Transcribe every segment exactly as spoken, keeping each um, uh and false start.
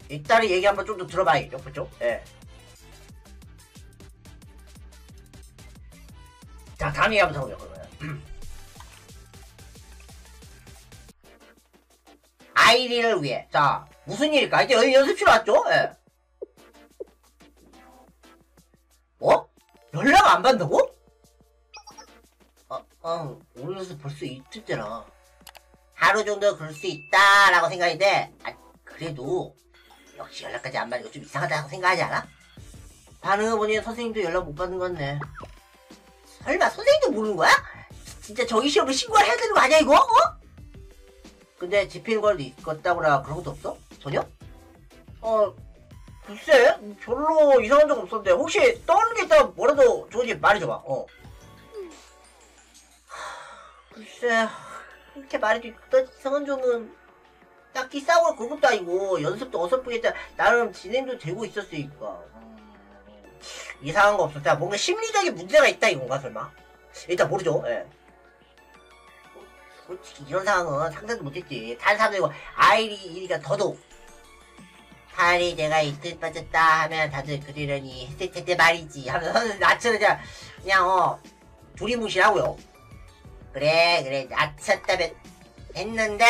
일단은 얘기 한번 좀 더 들어봐야겠죠, 그쵸? 예. 자, 다음 얘기 한번 해보죠, 그러면. 아이리를 위해. 자, 무슨 일일까? 이제 여기 연습실 왔죠? 예. 어? 연락 안 받는다고? 어, 어, 오늘서 벌써 이틀째라. 하루 정도 그럴 수 있다라고 생각했는데, 아, 그래도 역시 연락까지 안 받는 거 좀 이상하다고 생각하지 않아? 반응을 보니 선생님도 연락 못 받는 것 같네. 설마 선생님도 모르는 거야? 진짜 정시 시험을 신고를 해야 되는 거 아니야 이거? 어? 근데 집히는 걸 있었다거나 그런 것도 없어? 전혀? 어, 글쎄 별로 이상한 적 없었는데 혹시 떠오르는 게 있다면 뭐라도 좋은지 말해줘봐. 어. 글쎄 이렇게 말해도 이상한 점은 딱히 싸우고 그런 것도 아니고 연습도 어설프겠다 나름 진행도 되고 있었으니까 음, 이상한 거 없었다. 뭔가 심리적인 문제가 있다 이건가 설마? 일단 모르죠. 예. 솔직히 이런 상황은 상상도 못했지. 다른 사람들이고 아이리 이리가 더더욱 탈이 내가 이틀 빠졌다 하면 다들 그러려니 했을 텐데 말이지 하면서 나처럼 그냥 그냥 어 두리뭉실하고요. 그래 그래 나쳤다면 했는데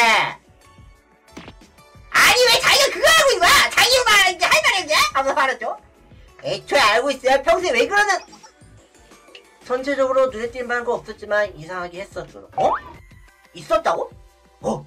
아니 왜 자기가 그거 알고 있는 거야? 자기가 말하는지 할 말인데? 하면서 말했죠. 애초에 알고 있어요. 평소에 왜 그러는 전체적으로 눈에 띄는 거 없었지만 이상하게 했었어. 어? 있었다고? 어?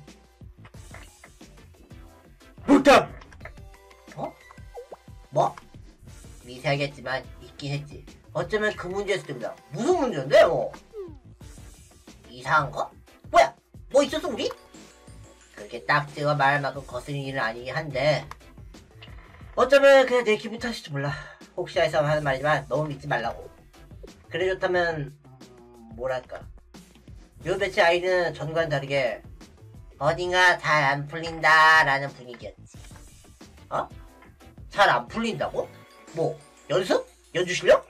못함! 어? 뭐? 미세하겠지만 있긴 했지. 어쩌면 그 문제였을 겁니다. 무슨 문제인데 뭐? 이상한 거? 뭐야? 뭐 있었어 우리? 그렇게 딱 제가 말할 만큼 거스른 일은 아니긴 한데 어쩌면 그냥 내 기분 탓일지 몰라. 혹시 해서 하는 말이지만 너무 믿지 말라고. 그래 좋다면 음, 뭐랄까 요 며칠 아이는 전과는 다르게 어딘가 잘 안 풀린다 라는 분위기였지. 어? 잘 안 풀린다고? 뭐 연습? 연주 실력?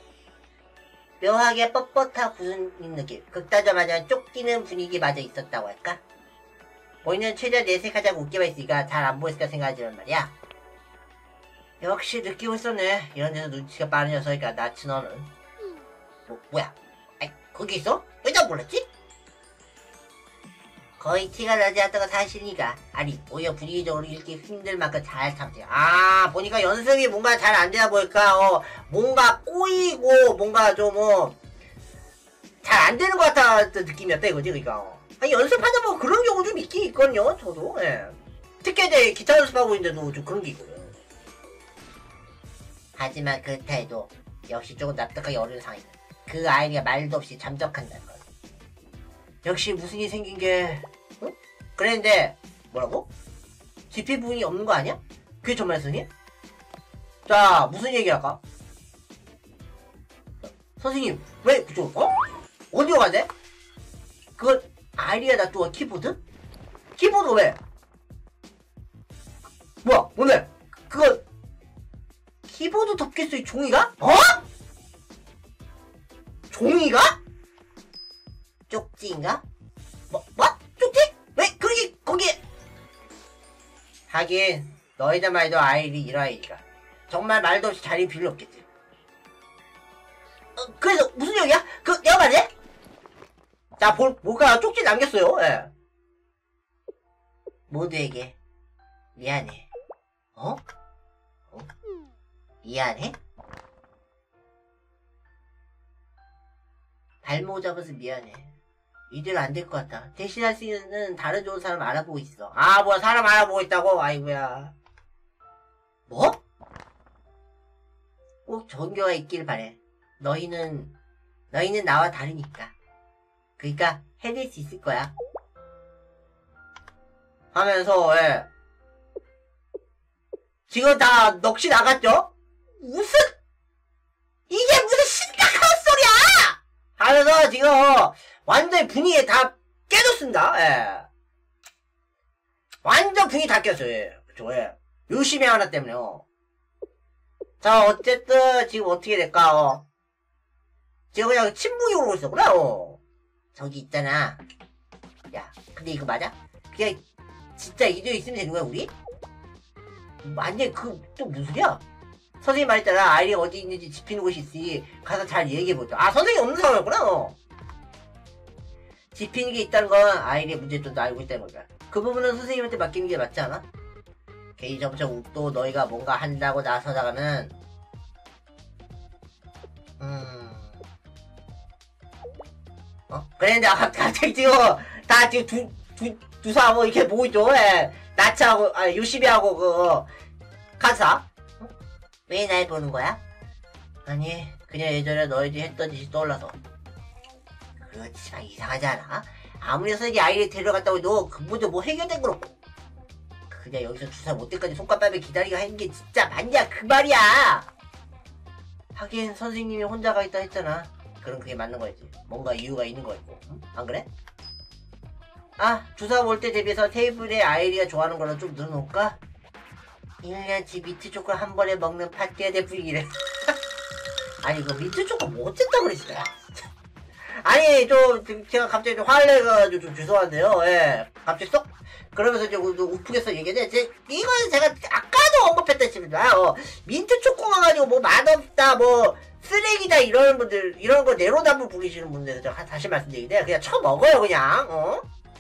묘하게 뻣뻣하고 굳은 느낌. 극다자마자 쫓기는 분위기마저 있었다고 할까? 우리는 최대한 내색하자고 웃기만 있으니까 잘 안 보였을까 생각하지만 말이야. 역시 느끼고 있었네. 이런 데서 눈치가 빠른 녀석이니까 나치 너는. 뭐, 뭐야? 아이, 거기 있어? 왜 나 몰랐지? 거의 티가 나지 않다가 사실이니까. 아니, 오히려 분위기적으로 읽기 힘들 만큼 잘 참지. 아, 보니까 연습이 뭔가 잘 안 되다 보니까, 어, 뭔가 꼬이고, 뭔가 좀, 어, 잘 안 되는 것 같았던 느낌이었다, 이거지, 그니까. 어. 아니, 연습하다 보면 그런 경우 좀 있긴 있거든요, 저도, 예. 특히 이제 기타 연습하고 있는데도 좀 그런 게 있거든요. 하지만 그렇다 해도, 역시 조금 납득하기 어려운 상황이다. 그 아이가 말도 없이 잠적한다는 것. 역시 무슨 일이 생긴 게, 응? 그랬는데, 뭐라고? 지피 부분이 없는 거 아니야? 그게 정말 선생님? 자, 무슨 얘기 할까? 선생님, 왜 그쪽, 어? 어디로 가재? 그건 아이리가 놔두고 키보드? 키보드 왜? 뭐야, 오늘, 그거, 키보드 덮겠어, 이 종이가? 어? 종이가? 쪽지인가? 뭐, 뭐? 쪽지? 왜, 거기, 거기에. 하긴, 너희들 말도 아이리 이러아이리가. 정말 말도 없이 자리 필요 없겠지. 어, 그래서, 무슨 얘기야? 그, 내가 말해? 자, 볼, 뭘까? 쪽지 남겼어요, 예. 모두에게, 미안해. 어? 어? 미안해? 발목 잡아서 미안해. 이대로 안 될 것 같아. 대신할 수 있는 다른 좋은 사람 알아보고 있어. 아, 뭐야, 사람 알아보고 있다고? 아이고야. 뭐? 꼭 전교가 있길 바래. 너희는, 너희는 나와 다르니까. 그니까, 해낼 수 있을 거야. 하면서, 예. 지금 다 넋이 나갔죠? 무슨, 이게 무슨 심각한 소리야! 하면서 지금, 완전 분위기에 다 깨졌습니다. 예. 완전 분위기 다 깼어요. 예. 그쵸, 예. 열심히 하나 때문에요. 자, 어쨌든, 지금 어떻게 될까, 어. 지금 그냥 침묵이 오고 있었구나, 어. 저기 있잖아. 야, 근데 이거 맞아? 그냥, 진짜 이대로 있으면 되는 거야, 우리? 완전 그 또 무슨 소리야? 선생님 말했잖아. 아이리 어디 있는지 짚히는 곳이 있으니 가서 잘 얘기해보자. 아, 선생님 없는 상황이었구나. 너. 짚히는 게 있다는 건 아이리의 문제점도 알고 있다는 거야. 그 부분은 선생님한테 맡기는 게 맞지 않아? 괜히 점점 또 너희가 뭔가 한다고 나서다가는 음... 어? 그래, 내가 갑자기 지금 다 지금 두, 두, 두사하고 이렇게 보고 있죠. 예. 나츠하고, 아니, 요시비하고 그, 카사? 어? 왜 날 보는 거야? 아니, 그냥 예전에 너희들이 했던 짓이 떠올라서. 그렇지만 이상하지 않아? 아무리 선생님이 아이를 데려갔다고 해도 근본적으로 뭐 해결된 건 없고. 그냥 여기서 주사 못 때까지 손가락 빨며 기다리고 하는 게 진짜 맞냐, 그 말이야! 하긴 선생님이 혼자 가있다 했잖아. 그럼 그게 맞는 거였지. 뭔가 이유가 있는 거였고. 응? 안 그래? 아, 주사 볼 때 대비해서 테이블에 아이리가 좋아하는 거를 좀 넣어놓을까? 일 년치 미트 초코 한 번에 먹는 파티가 될 분위기래. 아니, 이거 미트 초코 뭐 어쨌다 그랬어. 아니, 좀, 제가 갑자기 좀 화를 내가지고 좀 죄송한데요. 예. 갑자기 쏙, 그러면서 이제 우프겠어 얘기했는데, 제, 이거는 제가 아까도 언급했다시피다. 어, 민트 초코가 가지고 뭐 맛없다, 뭐, 쓰레기다, 이런 분들, 이런 거 내로남불 부리시는 분들, 제가 다시 말씀드리는데, 그냥 쳐먹어요, 그냥, 어?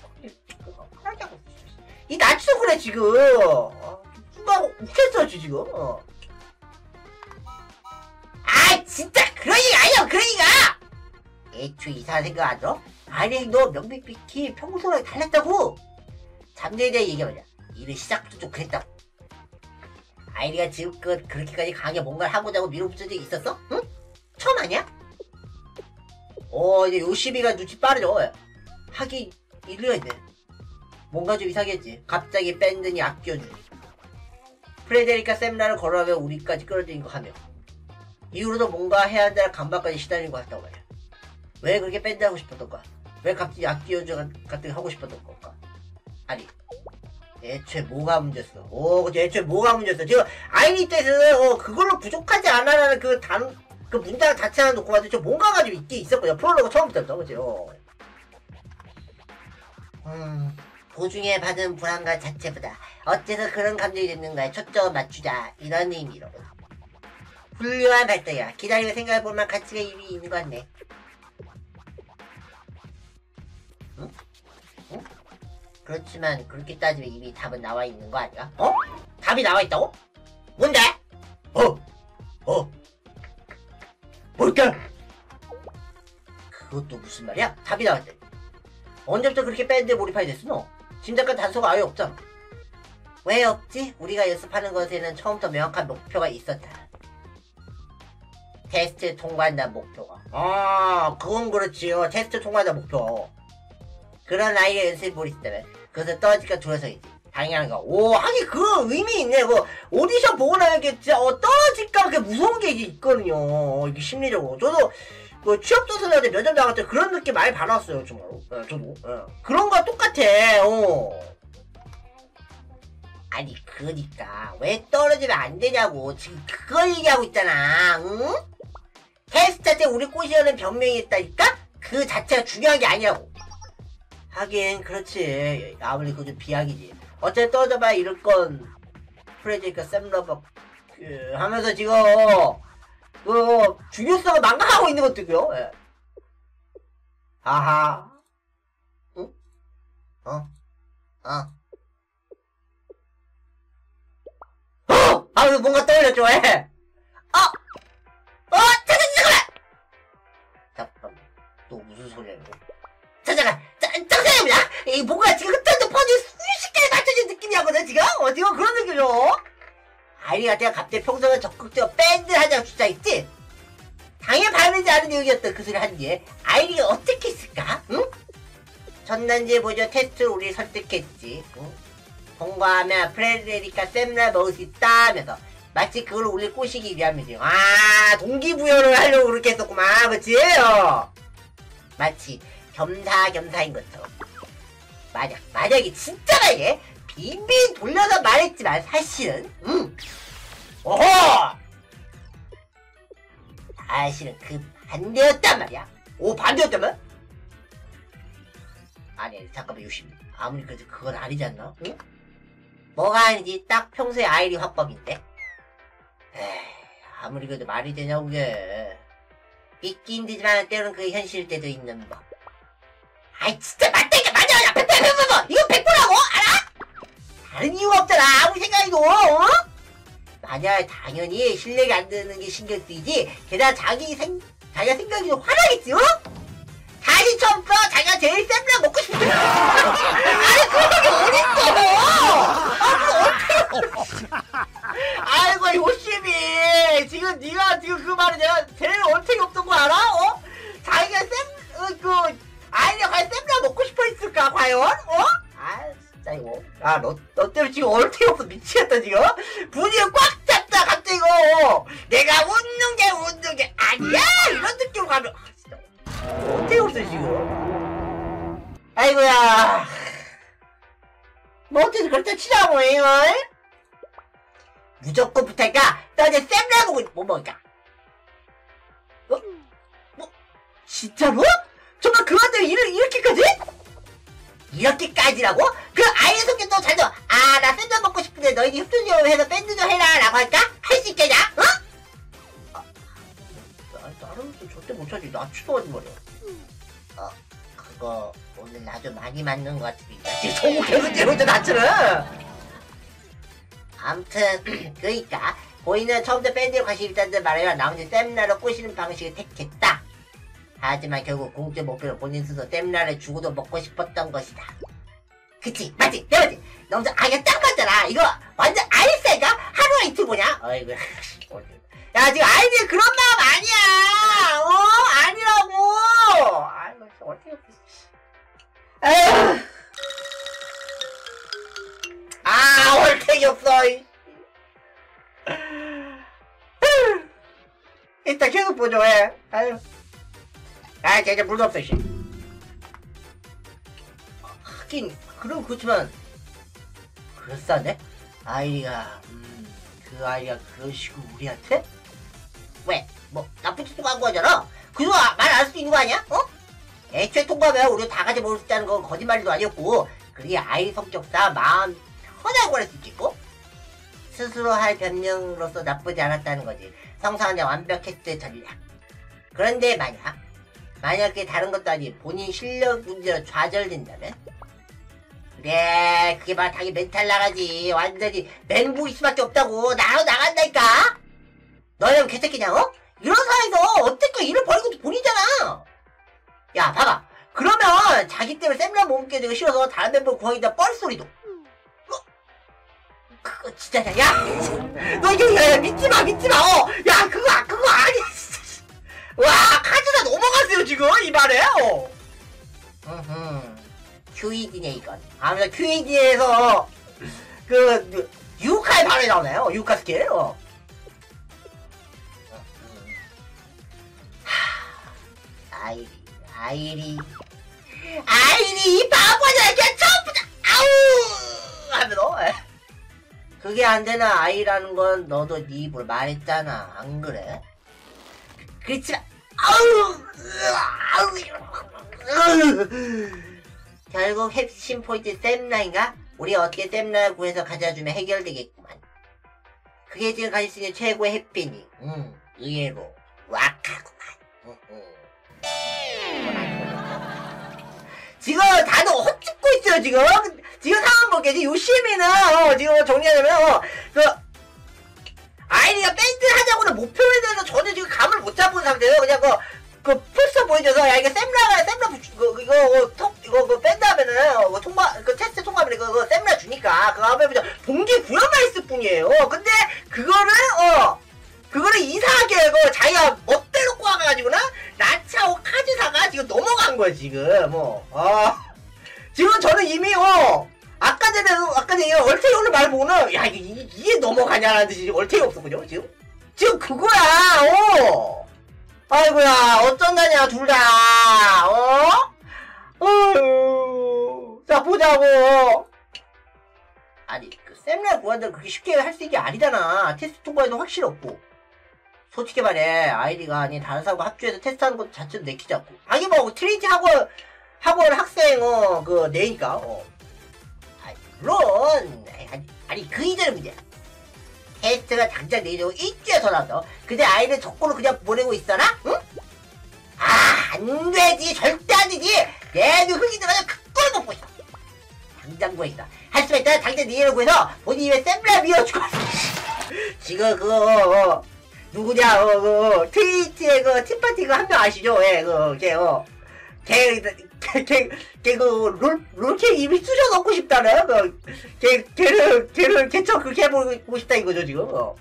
이 나치도 그래, 지금. 어, 순간 웃겼어, 지금. 어. 아, 진짜, 그런 얘기 아니야, 그런 얘기가! 애초에 이상한 생각 안 들어? 아니, 너 명백히 평소랑 달랐다고! 잠재에 대해 얘기해보자. 일은 시작부터 좀 그랬다고. 아이리가 지금껏 그렇게까지 강하게 뭔가를 하고자고 밀어붙인 적이 있었어? 응? 처음 아니야? 어, 이제 요시비가 눈치 빠르죠. 하긴, 일리가 있네. 뭔가 좀 이상했지. 갑자기 밴드니 아껴주니. 프레데리카 샘라를 걸어가며 우리까지 끌어들인 거 하며. 이후로도 뭔가 해야 한다는 간박까지 시달린 것 같다고 말이야. 왜 그렇게 밴드 하고 싶었던 거야? 왜 갑자기 악기 연주 같은 거 하고 싶었던 걸까? 아니, 애초에 뭐가 문제였어? 오, 그치, 애초에 뭐가 문제였어? 지금 아이리 입장에서는 어, 그걸로 부족하지 않아라는 그 단, 그 문장 자체만 놓고 봤을 때 뭔가가 좀 있긴 있었거든요. 프롤로그 처음부터, 그치? 어. 음, 도중에 받은 불안감 자체보다 어째서 그런 감정이 됐는가에 초점을 맞추자. 이런 의미로. 훌륭한 발달이야. 기다리고 생각해볼만 가치가 이미 있는 것 같네. 응? 응? 그렇지만 그렇게 따지면 이미 답은 나와 있는 거 아니야? 어? 답이 나와 있다고? 뭔데? 어? 어? 뭘까? 그것도 무슨 말이야? 답이 나왔대. 언제부터 그렇게 밴드에 몰입하게 됐어 너? 짐작과 단서가 아예 없잖아. 왜 없지? 우리가 연습하는 것에는 처음부터 명확한 목표가 있었다. 테스트 통과한다는 목표가. 아, 그건 그렇지요. 테스트 통과한다는 목표. 그런 아이의 연습에 몰입했다면 그것을 떨어질까 두려서이지. 당연한 거. 오, 하긴 그 의미 있네. 그 오디션 보고 나면 이게 진짜 어, 떨어질까 그렇게 무서운 게 있거든요. 이게 심리적으로. 저도 그 취업조사한테 면접 나갈 때 그런 느낌 많이 받았어요, 정말로. 네, 저도. 네. 그런 거랑 똑같아. 어. 아니, 그러니까 왜 떨어지면 안 되냐고. 지금 그걸 얘기하고 있잖아. 응? 테스트 자체 우리 꼬시려는 변명이 있다니까? 그 자체가 중요한 게 아니라고. 하긴 그렇지. 아무리 그좀 비약이지. 어차피 떨어져봐야 이럴 건 프레디니까 샘러버 그 하면서 지금 그 중요성을 망각하고 있는 것들이요. 예. 아하. 응? 어? 어? 어! 아, 뭔가 떠올렸죠. 예. 어! 어! 잠깐, 잠깐만! 잠깐만. 또 무슨 소리야, 이거? 잠깐만! 잠깐만요! 이 뭔가 지금 흩어져 퍼즐 수십 개에 맞춰진 느낌이었거든, 지금? 어, 지금 그런 느낌이죠? 아이리가 내가 갑자기 평소에 적극적으로 밴드 하자고 주장했지? 당연히 바르지 않은 내용이었던 그 소리 하는 게 아이리가 어떻게 했을까? 응? 전단지에 보여 테스트로 우리 설득했지. 응? 통과하면 프레데리카 샘라 먹을 수 있다 하면서 마치 그걸 우리 꼬시기 위함이지. 아, 동기부여를 하려고 그렇게 했었구만. 그치? 어. 마치 겸사겸사인 것처럼. 만약, 만약에 진짜 만약에 빈빈 돌려서 말했지만 사실은 음. 오호! 사실은 그 반대였단 말이야. 오, 반대였다면? 아니, 잠깐만, 요심. 아무리 그래도 그건 아니지 않나? 응? 뭐가 아니지? 딱 평소에 아이리 화법인데? 에이, 아무리 그래도 말이 되냐, 그게. 믿기 힘들지만 때로는 그게 현실일 때도 있는 법. 아이, 진짜 맞다, 이거 맞아! 야, 백 번, 백 번, 이거 백 번이라고? 알아? 다른 이유가 없잖아, 아무리 생각해도, 어? 만약 당연히 실력이 안 되는 게 신경 쓰이지, 게다가 자기 생, 자기가 생각이 좀 화나겠지, 어? 다시 처음부터 자기가 제일 센 거 먹고 싶어. 아니, 그런 게 어딨어! 아, 그거 어떻게. 아이고, 요심이. 지금 네가 지금 그 말이 내가 제일 얼탱이 없던 거 알아? 어? 자기가 쌤, 어, 그, 아이가 과연 쌤라 먹고 싶어 했을까, 과연? 어? 아, 진짜 이거. 아, 너, 너 때문에 지금 얼탱이 없어. 미치겠다, 지금. 분위기 꽉 잡다, 갑자기 이거. 내가 웃는 게 웃는 게 아니야! 이런 느낌으로 가면. 아, 진짜. 얼탱이 없어, 지금. 아이고야. 뭐, 어쨌든 그렇다 치자고, 이거. 무조건 붙을까? 나 이제 쌤라 보고 뭐 먹을까? 어? 뭐? 진짜로? 정말 그한테 이를 이렇게까지? 이렇게까지라고? 그 아이의 성격도 잘 줘. 아, 나 샌드 먹고 싶은데 너희들 협조 좀 해서 밴드 좀 해라 라고 할까? 할 수 있겠냐? 어? 아, 나, 나는 또 절대 못하지. 나 추도하지 말이야. 어, 그거 오늘 나 좀 많이 맞는 것 같은데. 나 지금 정우 계속 때려줘, 나처럼. 암튼 그러니까 보이는 처음부터 밴드에 관심 있다는 말이야. 나 혼자 쌤라로 꼬시는 방식을 택했다. 하지만 결국 공제 목표로 본인 스스로 쌤라를 주고도 먹고 싶었던 것이다. 그치? 맞지? 내 맞지? 너 혼자 아이가 딱 맞잖아. 이거 완전 아이스가 하루가 이틀 보냐? 어이구. 야, 지금 아이들 그런 마음 아니야. 어? 아니라고. 아이고, 어떻게 에휴. 아, 얼탱이 없어. 일단 계속 보죠, 해. 아유. 아, 이제 물도 없어, 씨. 하긴, 그럼 그렇지만, 그럴싸네? 아이가, 음, 그 아이가 그런 식으로 우리한테? 왜? 뭐, 나쁜 짓도 한 거잖아? 그거 말 안 할 수 있는 거 아니야? 어? 애초에 통과하면 우리 다 같이 먹을 수 있다는 건 거짓말도 아니었고, 그게 아이 성격상 마음 편하게 보낼 수 있고, 스스로 할 변명으로서 나쁘지 않았다는 거지. 성사하냐 완벽했을 전략. 그런데 만약, 만약 그게 다른 것도 아닌 본인 실력 문제로 좌절된다면? 그래, 그게 바로 당연히 멘탈 나가지. 완전히 멘붕일 수밖에 없다고. 나로 나간다니까? 너는 개새끼냐, 어? 이런 상황에서 어쨌건 일을 벌인 것도 본인이잖아. 야, 봐봐. 그러면 자기 때문에 쌤라 못 먹게 되고 싫어서 다른 멤버 구하기다 뻘소리도. 그거 진짜냐? 야! 너 이거 야, 야, 믿지마 믿지마! 어! 야, 그거 그거 아니. 와, 카즈사 넘어갔어요 지금 이 말에. 어. 으흠. 큐이디네 이건. 아무튼 큐이디에서 그, 그 유카의 발언이 나오나요? 유카 스킬. 어. 하, 아이리 아이리 아이리 이 바보냐? 그냥 처음부터 아우 하면서. 그게 안 되는 아이라는 건 너도 네 입으로 말했잖아. 안 그래? 그렇지만, 아우, 아우, 결국 핵심 포인트 쌤라인가? 우리 어떻게 쌤라를 구해서 가져주면 해결되겠구만. 그게 지금 가질 수 있는 최고의 해피니. 음, 의외로 왁하구만. 음, 음. 지금 다들 헛짓고 있어요 지금. 지금 상황 볼게. 요시미는 어, 지금 정리하자면 어, 그 아이리가 밴드 하자고는 목표에 대해서 전혀 지금 감을 못 잡은 상태예요. 그냥 그, 그 풀서 보여줘서 야 이게 sem라가 sem라 그, 이거 어, 통 이거 그 밴드 하면은 어, 통과 그 테스트 통과하면 이거 그 sem라 주니까 그거 하면 그냥 봉지 구현만 있을 뿐이에요. 근데 그거를 어 그거를 이상하게 그 자기가 멋대로 꼬아가지고는 나차오 카즈사가 지금 넘어간 거야 지금. 뭐 아 지금 저는 이미 어 아까 전에 아까 전에 얼탱이 오늘 말 보고는 야 이게 이게 넘어가냐라는 듯이 얼탱이 없었군요 지금. 지금 그거야. 어 아이고야 어쩐다냐 둘 다. 어 어휴 자 보자고. 아니 그 쌤라 구한다는 그렇게 쉽게 할 수 있는 게 아니잖아. 테스트 통과에도 확실히 없고. 솔직히 말해 아이디가 아닌 다른 사람과 합주해서 테스트하는 것 자체도 내키지 않고 하긴 뭐 트레이티 학원 학원 학생 어 그 내니까 어 아이, 물론 아니, 아니 그 이전의 문제야. 테스트가 당장 내일이고 일주일 더 나왔어. 근데 아이를 적고로 그냥 보내고 있어라? 응? 아 안되지. 절대 안되지. 얘도 흑이 들어가서 그걸 먹고 있어. 당장 구해있다. 할 수가 있다. 당장 니를 구해서 본인이 왜 샘플을 밀어주고 지금 그거 어, 누구냐 어, 그 트위치의 그 팀파티 그 한 명 아시죠? 예, 그 걔 어. 걔, 걔, 걔, 걔, 그, 롤, 롤캐 이미 쑤셔넣고 싶다네? 그, 걔, 걔를, 걔를, 걔처럼 그렇게 해보고 싶다 이거죠, 지금, 어.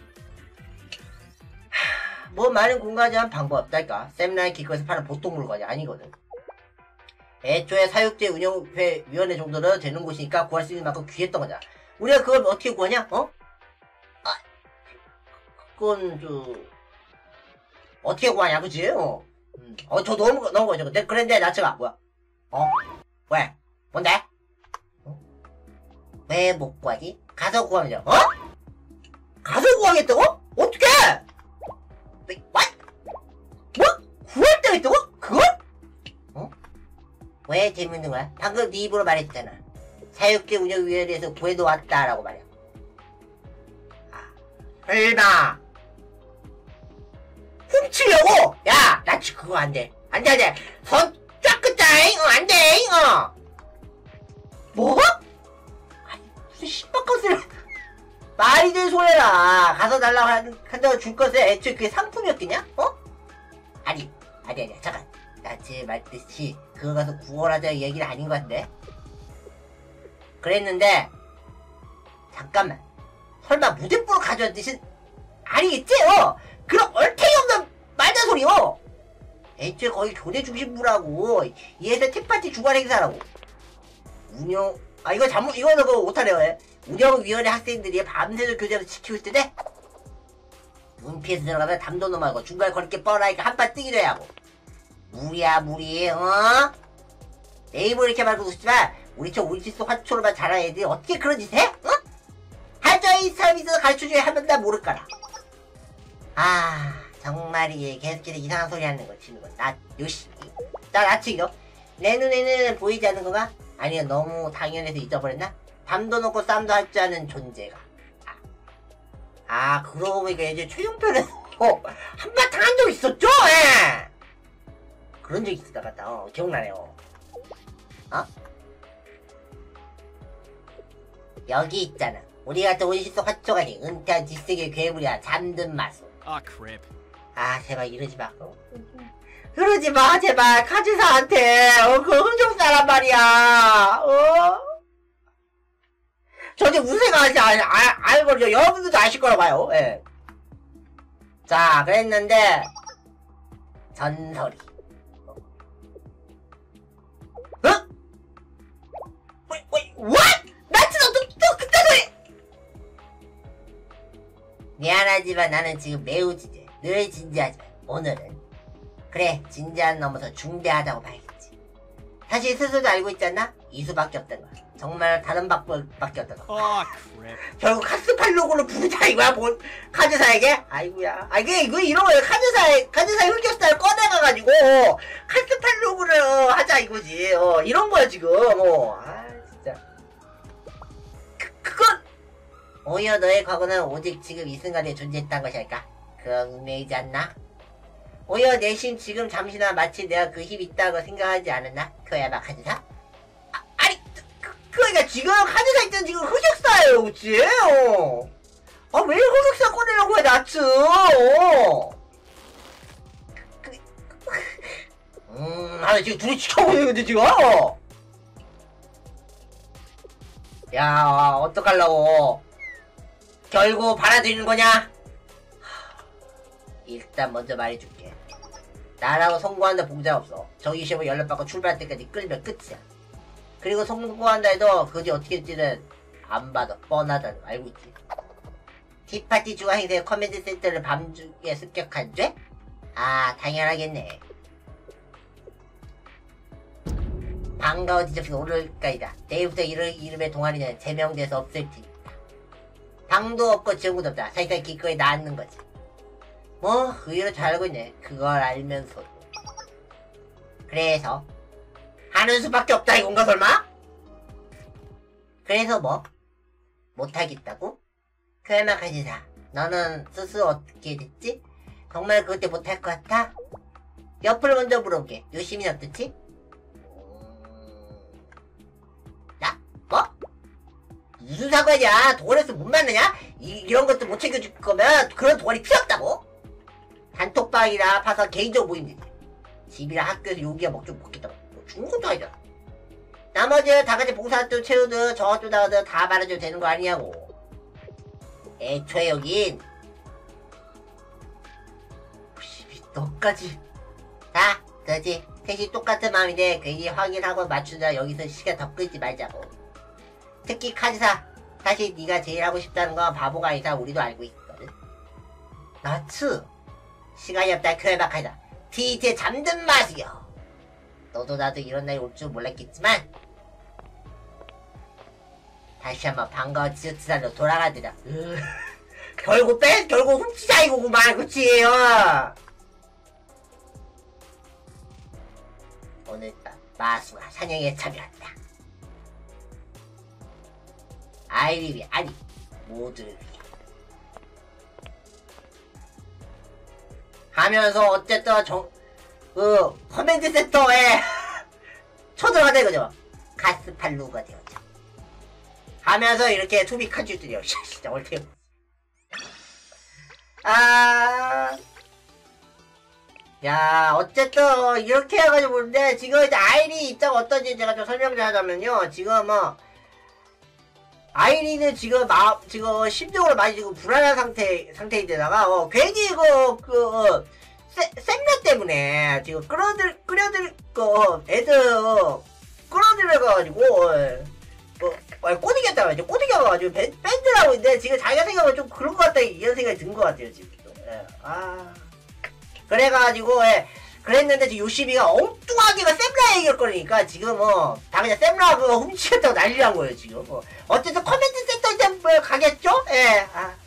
하, 뭐, 많은 공간이한 방법 없달까? 샘라인 기꺼에서 파는 보통 물건이 아니거든. 애초에 사육제 운영회 위원회 정도는 되는 곳이니까 구할 수 있는 만큼 귀했던 거잖아. 우리가 그걸 어떻게 구하냐? 어? 아, 그건, 저, 어떻게 구하냐, 그치? 어. 음. 어, 저 너무, 너무 거죠. 근데, 그런데, 나츠가, 뭐야? 어? 왜? 뭔데? 어? 왜 못 구하지? 가서 구하면, 어? 가서 구하겠다고? 어떻게? what? 뭐? 구할 때가 있다고? 그걸? 어? 왜 재밌는 거야? 방금 네 입으로 말했잖아. 사육제 운영위원회에서 구해놓았다라고 말이야. 아, 설마. 훔치려고? 야! 나 지금 그거 안 돼. 안 돼, 안 돼. 손 쫙 끝자잉? 어, 안 돼, 어. 뭐? 아니, 무슨 신박한 소리. 말이 되는 소리라. 가서 달라고 한, 한다고 줄 것에 애초에 그게 상품이었겠냐? 어? 아니, 아니, 아니, 잠깐. 나 제 말뜻이 그거 가서 구월하자 얘기는 아닌 것 같은데? 그랬는데, 잠깐만. 설마 무대뽀로 가져온 뜻은 아니겠지? 어? 그런 얼탱이 없는 말단 소리요! 애초에 거의 교대 중심부라고. 이 회사 팁파티 주관 행사라고. 운영, 아, 이거 잘못, 이거는 그거 못하네요, 예. 운영위원회 학생들이 밤새도록 교재를 지키고 있을 때, 눈피해서 들어가면 담도도 말고 중간에 걸게 뻔하니까 한판 뜨기도 해야 하고. 무리야, 무리, 어? 내 입으로 이렇게 말고 싶지만, 우리 저 우리지수 화초로만 잘하는 애들이 어떻게 그런 짓 해? 어? 하자이 사람이 있어서 가르쳐줘야 하면 나 모를까라. 아, 정말이 계속해서 이상한 소리 하는 거 치는 거. 나, 요시. 나, 나치기도. 내 눈에는 보이지 않는 건가? 아니면 너무 당연해서 잊어버렸나? 담도 놓고 쌈도 할 줄 아는 존재가. 아, 아 그러고 보니까 예전에 최종편에서 어, 한바탕 한 적 있었죠? 예! 그런 적 있을 것 같다. 어, 기억나네요. 어? 여기 있잖아. 우리 같은 온실소 화초가니 은퇴한 뒷세계 괴물이야. 잠든 마술. 아, 크랩. 아, 제발 이러지 마. 어? 그러지 마, 제발. 카즈사한테. 어, 그 흥정 사람 말이야. 어? 저게 무슨 생각하지? 알, 알, 알거든요. 여러분들도 아실 거라 봐요. 예. 자, 그랬는데, 전설이. 어? Wait, wait, what? 나치 너, 또, 또, 그딴 소리! 미안하지만 나는 지금 매우 진지해. 늘 진지하지만 오늘은 그래 진지한 넘어서 중대하다고 봐야겠지. 사실 스스로도 알고 있지 않나? 이수밖에 없던 거야. 정말 다른 방법밖에 없던 거. 아, 크랩. 결국 카스팔로그로 부르자 이거야. 뭐 카즈사에게? 아이고야. 아 이게 이거 이런 거야. 카즈사의 카즈사의 흑역사를 꺼내가가지고 카스팔로그를 어, 하자 이거지. 어 이런 거야 지금. 어. 아 진짜. 그 그건 오히려 너의 과거는 오직 지금 이 순간에 존재했다는 것이 아닐까? 그런 운명이지 않나? 오히려 내심 지금 잠시나 마치 내가 그 힘이 있다고 생각하지 않았나? 그야마 카즈사? 아, 아니 그, 그러니까 지금 카즈사 있던 지금 흑역사예요 그치? 어. 아 왜 흑역사 꺼내려고 해 나츠? 어. 그, 그, 음, 아 지금 둘이 지켜보고 있는데 지금? 어. 야 어떡하려고? 결국 받아들이는 거냐? 일단 먼저 말해줄게. 나라고 성공한다 봉자 없어. 정기 시험을 연락받고 출발할 때까지 끌면 끝이야. 그리고 성공한다 해도 그것이 어떻게 될지는 안 봐도 뻔하다는 거 알고 있지. 티파티 중앙 행사의 커맨드 센터를 밤중에 습격한 죄? 아 당연하겠네. 반가워 지적해서 오를까이다. 내일부터 이름, 이름의 동아리는 제명돼서 없을 테니. 방도 없고 지원구도 없다. 사실상 기꺼이 낳는 거지. 뭐 의외로 잘 알고 있네. 그걸 알면서도. 그래서 하는 수밖에 없다 이건가 설마? 그래서 뭐? 못하겠다고? 그야마 카지사, 너는 스스로 어떻게 됐지? 정말 그때 못할 것 같아? 옆을 먼저 물어볼게. 요시미는 어떻지? 나? 뭐? 무슨 상관이야? 동아리에서 못 만나냐? 이, 이런 것도 못 챙겨줄 거면 그런 동아리 필요 없다고? 단톡방이나 파서 개인적으로 모임이지. 집이랑 학교에서 요기야 먹좀 먹겠다고. 뭐 죽는 것도 아니잖아. 나머지 다 같이 봉사활동 채우든 저것도 나가든 다 말해줘도 되는 거 아니냐고. 애초에 여긴 너까지. 자, 그렇지. 셋이 똑같은 마음인데 괜히 확인하고 맞추자. 여기서 시간 더 끌지 말자고. 특히 카지사, 사실 네가 제일 하고 싶다는 건 바보가 아니다. 우리도 알고 있거든. 나츠, 시간이 없다. 크레바카이다. 티티에 잠든 맛이요. 너도 나도 이런 날이 올 줄 몰랐겠지만 다시 한번 반가운 지저트산으로 돌아가더라. 결국 뺀? 결국 훔치자 이거구만. 그치? 어. 오늘 마수가 사냥에 참여한다. 아이리비 아니 모두를 위해 하면서 어쨌든 정, 그 커맨드 센터에 쳐들어가다 이거죠. 가스팔루가 되었죠. 하면서 이렇게 투비 카주들이요. 진짜 얼테요. 아, 야, 어쨌든 이렇게 해가지고 보는데 지금 이제 아이리 입장 어떤지 제가 좀 설명 좀 하자면요. 지금 뭐 아이리는 지금 마 지금 심적으로 많이 지금 불안한 상태 상태인데다가 어, 괜히 그 그 어, 샘라 때문에 지금 끌어들 끌어들 그 애들 어, 끌어들여가지고 어, 어, 꼬드겼다고 하죠. 꼬드겨가지고 밴드라고 있는데 지금 자기가 생각하면 좀 그런 것 같다 이런 생각이 든 것 같아요 지금. 예. 아 그래가지고 예. 그랬는데 지금 요시미가 엉뚱하게 샘라 얘기했거니까 지금 어, 다 그냥 샘라 그 훔치겠다고 난리난 거예요 지금. 어. 어쨌든 커맨드 센터 이제 뭐 가겠죠? 예. 아.